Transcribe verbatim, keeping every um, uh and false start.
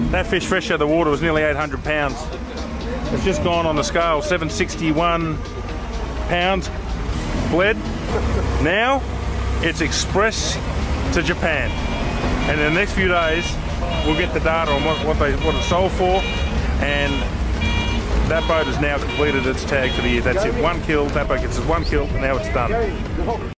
That fish fresh out of the water was nearly eight hundred pounds. It's just gone on the scale, seven sixty-one pounds bled. Now it's express to Japan, and in the next few days we'll get the data on what, what they what it's sold for, and that boat has now completed its tag for the year. That's it, one kill. That boat gets its one kill, and now it's done.